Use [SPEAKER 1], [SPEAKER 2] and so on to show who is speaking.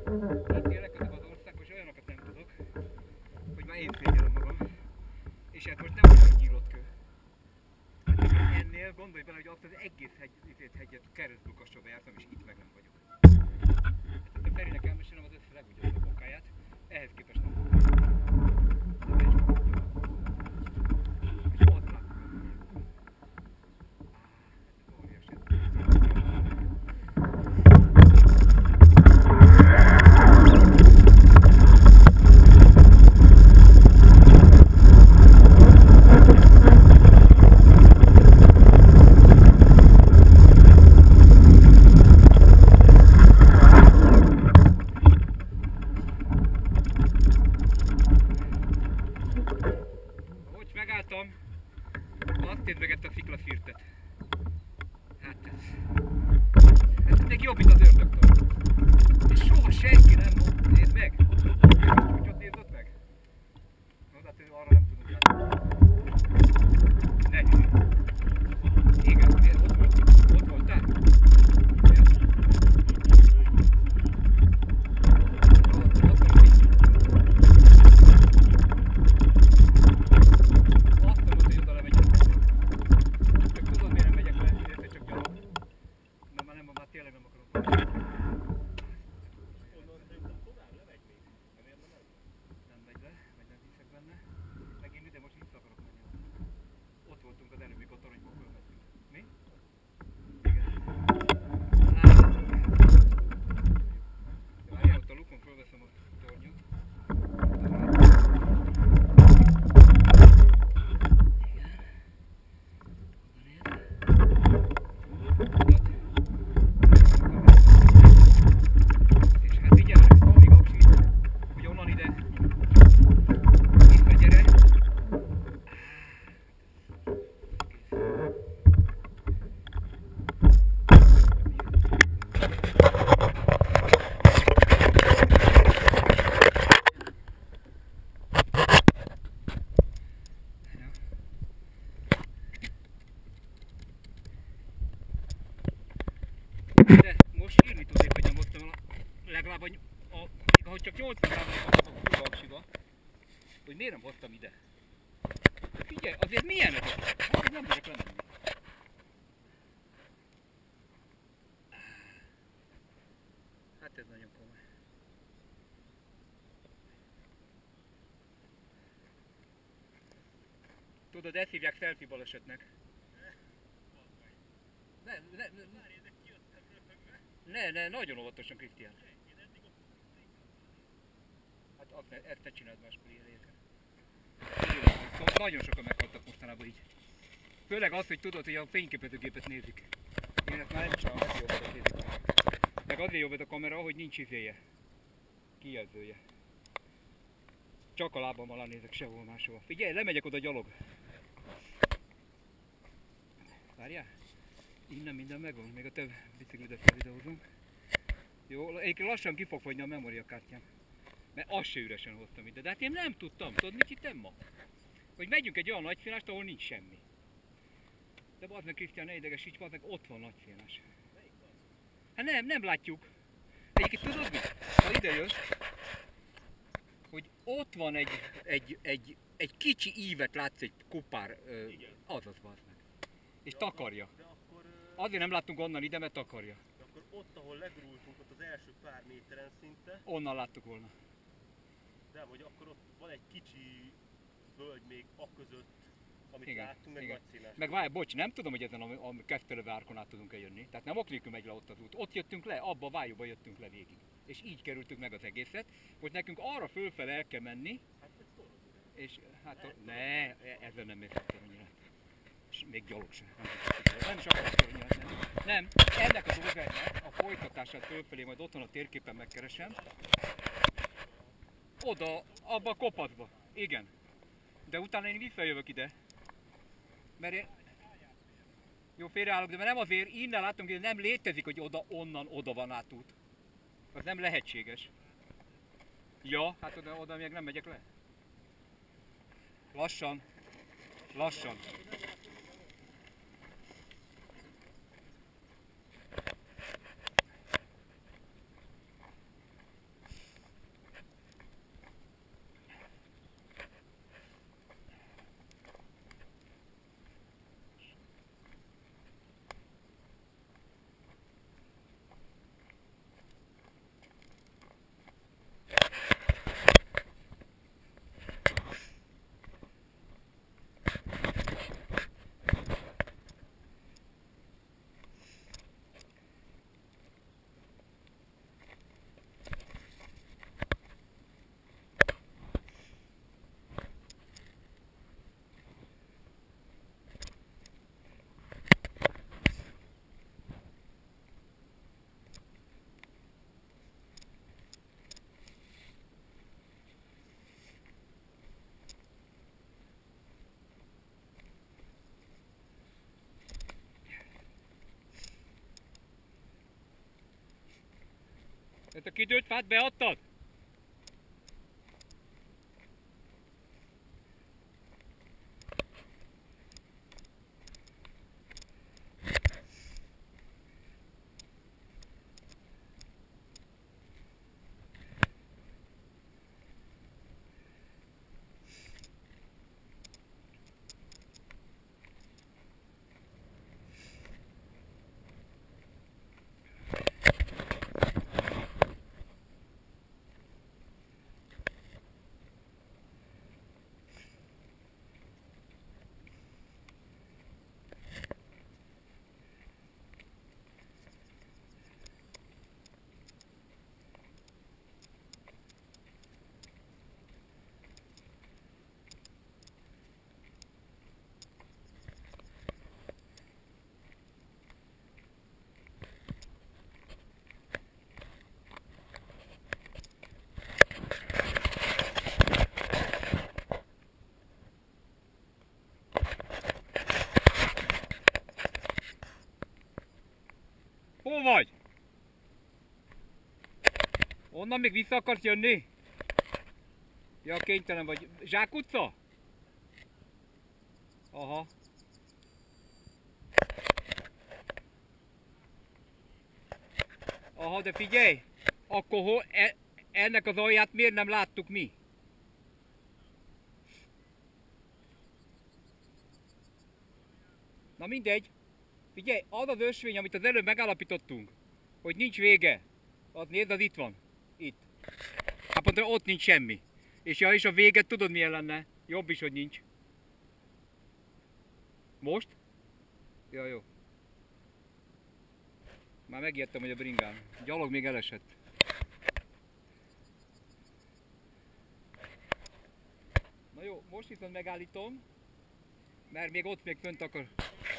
[SPEAKER 1] Itt élek közben az országban, és olyanokat nem tudok, hogy már én szégyellem magam. És hát most nem olyan nyílott kő. Ennél gondolj bele, hogy azt az egész hegyet keresztül kassóba jártam, és itt meg nem vagyok. Hát a Ferinek elmesélem az össze legúgyabb bokáját, ehhez képest nem. És ott látom. Ez óriási. Megálltam, azt nézvegett a sziklaszirtet. Hát ez még jobb, mint az ördögtől. És soha senki nem mondta, nézd meg! Hogy ott nézd ott meg? No, hát arra nem tudunk járni. Ne! Igen, ott voltál? Tényleg nem akarok. Nem megy le, vagy nem hiszek benne. Meg én ide most vissza akarok menni. Ott voltunk az előbb, mikor toronyból fölmentünk. Mi? Igen. Várjál, ott a lukon fölveszem a tornyot. De most írni tudnék, hogy nyomoztam legalább, ahogy csak 80%-ban kapok a aksiba, hogy miért nem hoztam ide. Figyelj, azért milyen ez? Hát nem megyek lemenni. Hát ez nagyon komoly. Tudod, ezt hívják selfie balesetnek. Ne, nagyon óvatosan, Krisztián. Hát ezt ne csináld máskor ilyen helyeken. Szóval nagyon sokan meghaltak mostanában így. Főleg az, hogy tudod, hogy a fényképezőgépet nézik. Én ezt már nem csinálom, hogy jobbet nézik. Meg azért jobb ez a kamera, hogy nincs izéje. Kijelzője. Csak a lábam alá nézek, sehol máshol. Figyelj, lemegyek oda gyalog. Várjál? Innen minden megvan, még a több biciklidet felvideózunk. Jó, egyébként lassan ki fog fogyni a memóriakártyám. Mert azt se üresen hoztam ide. De hát én nem tudtam, tudod mit hittem ma? Hogy megyünk egy olyan nagyszínást, ahol nincs semmi. De bazd meg, Krisztián, ne idegesíts, bazd meg, ott van nagyszínás. Hát nem látjuk. Egyébként tudod mit? Ha ide jössz, hogy ott van egy kicsi ívet látsz, egy kopár, azaz bazd meg. És takarja. Azért nem láttunk onnan ide, mert takarja.
[SPEAKER 2] De akkor ott, ahol legurultunk, ott az első pár méteren szinte.
[SPEAKER 1] Onnan láttuk volna.
[SPEAKER 2] De hogy akkor ott van egy kicsi völgy még aközött, amit
[SPEAKER 1] igen,
[SPEAKER 2] láttunk, meg nagy színás.
[SPEAKER 1] Meg várj, bocs, nem tudom, hogy ezen a Keszthelőve árkon át tudunk eljönni. Tehát nem ok nélkül megy le ott az út. Ott jöttünk le, abba a vájóba jöttünk le végig. És így kerültük meg az egészet. Most nekünk arra fölfele el kell menni.
[SPEAKER 2] Hát ez szorod.
[SPEAKER 1] És hát ne, ezzel nem értettem annyira. És még gyalog sem. Nem is akarok annyira menni. Nem, ennek a dolgának a folytatását fölfelé majd otthon a térképen megkeresem. Oda, abba a kopatba. Igen. De utána én visszajövök ide. Mert én... Jó, félreállok, de nem azért, innen látom, hogy nem létezik, hogy onnan oda van átút. Az nem lehetséges. Ja, hát oda még nem megyek le. Lassan. Lassan. Ezt a kidőlt fát beadtad? Hol vagy? Onnan még vissza akarsz jönni? Ja, kénytelen vagy. Zsákutca? Aha. Aha, de figyelj! Akkor ennek az alját miért nem láttuk mi? Na mindegy. Figyelj, az az ösvény, amit az előbb megállapítottunk, hogy nincs vége. Az nézd, az itt van. Itt. Hát pontosan ott nincs semmi. És ja, és a véget tudod milyen lenne? Jobb is, hogy nincs. Most? Ja, jó. Már megijedtem, hogy a bringám. Gyalog még elesett. Na jó, most viszont megállítom, mert még ott még fönt akar